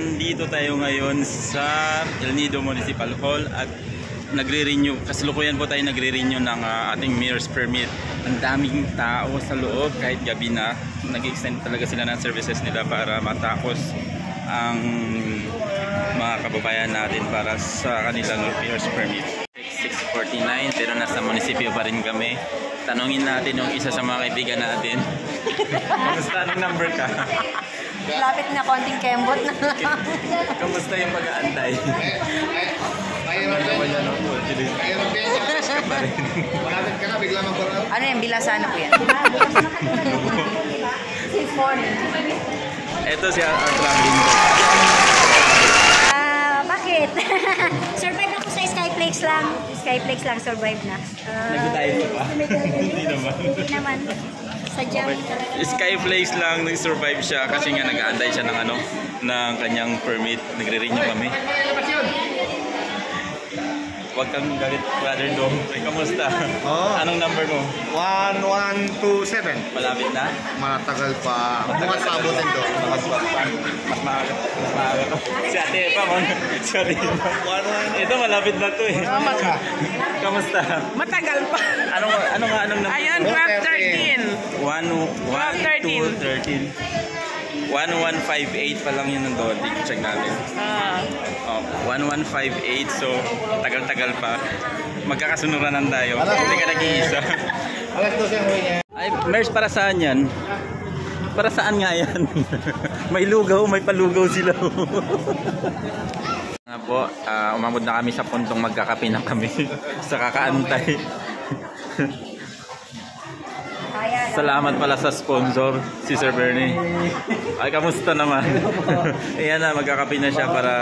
nandito tayo ngayon sa El Nido Municipal Hall at nagre-renew, kasalukuyan po tayo nagre-renew ng ating mayor's permit. Ang daming tao sa loob kahit gabi na. Nag-extend talaga sila ng services nila para matapos ang mga kababayan natin para sa kanilang mayor's permit. 6:49 pero nasa munisipyo pa rin kami. Tanungin natin yung isa sa mga kaibigan natin. Kamusta? Anong number ka? Lapit na konting kembot na. Kamusta yung pag-aantay? Ano yung bilasana po yan? Since morning. Ito si traveling ko. Bakit? Survive ako sa Skyflex lang. Skyflex lang, survive na. Nag-dive pa? Hindi naman. Hindi naman. Sadyang Skyflex lang, nag-survive siya kasi nga nag-aantay siya ng ng kanyang permit. Nagre-renew kami. Huwag kang galit, Brother Dom. Ay, kamusta? Oh. Anong number mo? 1127. Malapit na? Matagal pa. Bukas abutin to. Mas maaga. Si Ate pa, sorry. Ito malapit na to eh. Kamusta? Matagal pa. Anong number? Ayun, 1213. 1158 pa lang yun nandun. Check natin. 1158, so tagal-tagal pa. Magkakasunuran tayo. Hindi ka nag-iisa. Alas 12 ang huwi niya. Ay, Mers, para saan yan? Para saan nga yan? May lugaw, may palugaw sila. Nga po, umabot na kami sa puntong magkakape na kami sa kakaantay. Salamat pala sa sponsor, si Sir Bernie. Ay, kamusta naman? Ayan na, magkakape na siya para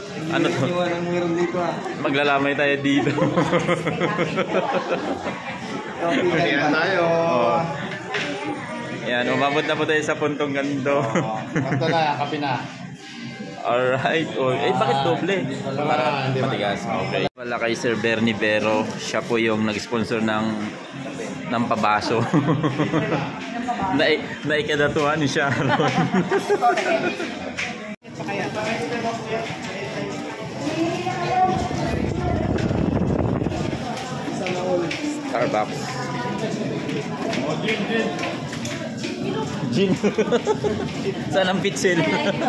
maglalamay tayo dito. Ayan tayo. Ayan, umabot na po tayo sa puntong ganito. Ito na, kape na. Alright. Bakit doble? Para matigas. Okay. Wala kay Sir Bernie Vero. Siya po yung nag-sponsor ng pabaso. Naikadatuhan ni Sharon. Starbucks. Gin. Saan ang pitsil?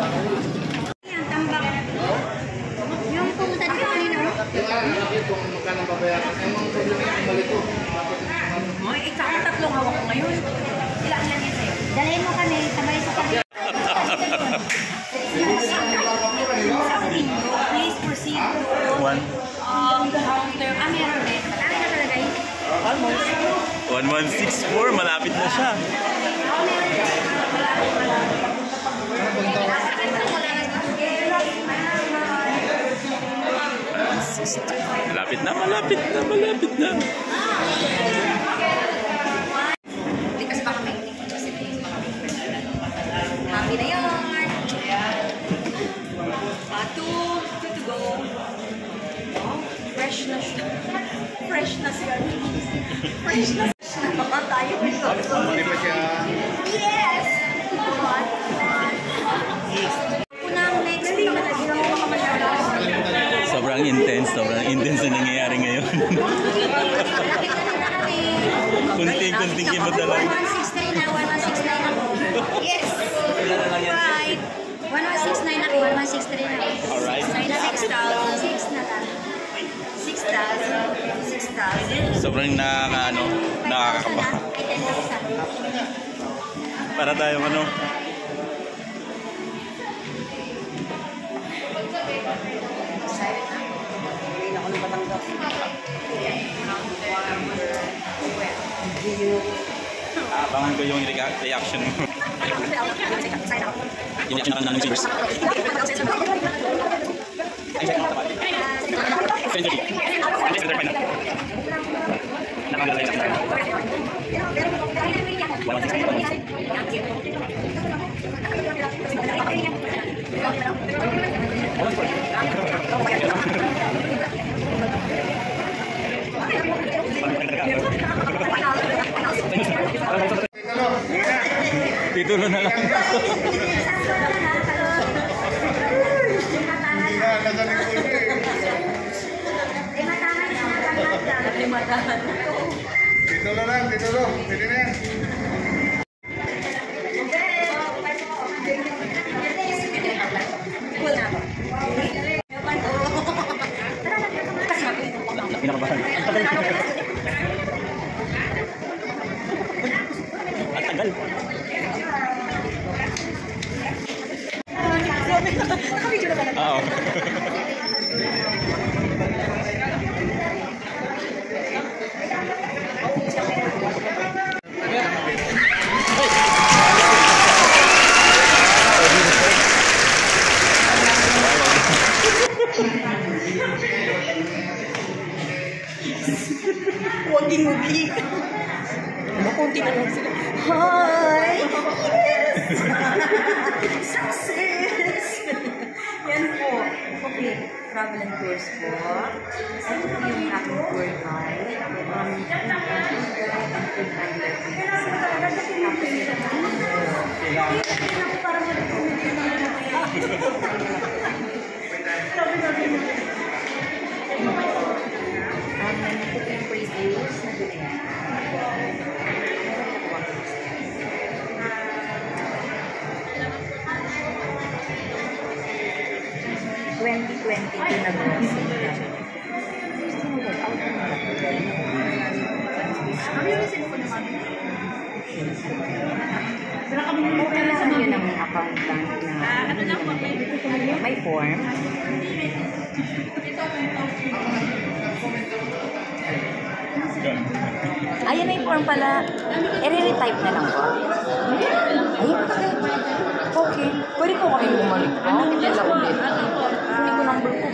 yung pumunta dito kanina, no? Ang tatlong hawak ko ngayon. Ilang yan yan sa'yo? Dalhin mo kami, sabay sa kami. Please proceed to One. counter. Meron din. Ano na talaga yun? Almost. 1164, malapit na siya. Malapit na. Likas pa kami. Happy na yun. Two to go. Fresh na siya. Fresh na siya. Baka tayo nito. Hindi pa siya. Yes! Unang next week na ginawa ko masyado. Sobrang intense na nangyayari ngayon. Kunting kimot na lang. 1169 na, 1169 ako. Yes! Right. 1169 ako, 1163 na. Alright. 6,000 na lang. 6,000. Sobrang nakakakaba. Para tayong abangan ko yung reaction mo. Yung reaction ng viewers. Titulo na lang. Nakabidyo na ba? Oo. Wagi-wagi. Makunti na lang sila. Hi! Yes! Success! Yan po. Okay. Travel and tours po. Ito po yung aking tour guide. Food guide and food finder. Ito po yung previews na ganyan. 2022 na grocery. Kailangan yun ng accountant na may form. Ayan na yung form pala. I-retype na lang po. Ayun pa kayo. Okay. Pwede ko kami bumalik pa. Hindi lang ulit. Kunin ko number ko.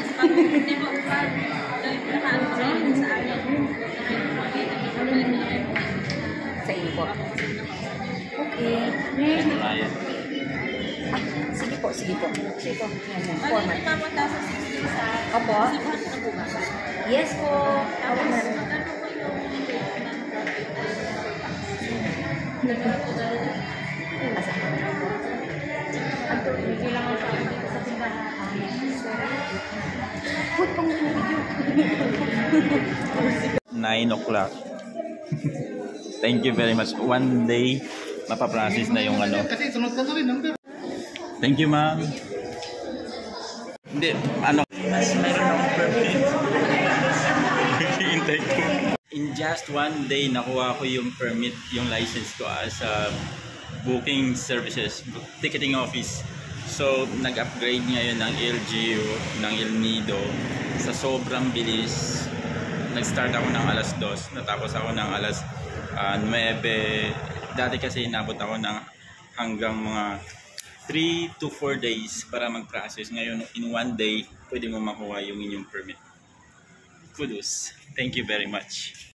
Sa info. Okay. Sige po, sige po. Sige po. Format. Opo. Yes po. Opo, meron. Huwag pang video. 9 o'clock. Thank you very much. One day, mapaprocess na yung ano. Kasi sunod ka na rin. Thank you, ma'am. Hindi, ano. Mas meron akong permit. Hintay ko. In just one day, nakuha ko yung permit, yung license ko as a booking services, ticketing office. So, nag-upgrade ngayon ng LGU, ng El Nido. Sa sobrang bilis, nag-start ako ng alas 2, natapos ako ng alas 9. Dati kasi inabot ako ng hanggang mga 3 to 4 days para mag-process. Ngayon, in one day, pwede mo makuha yung inyong permit. Kudos. Thank you very much.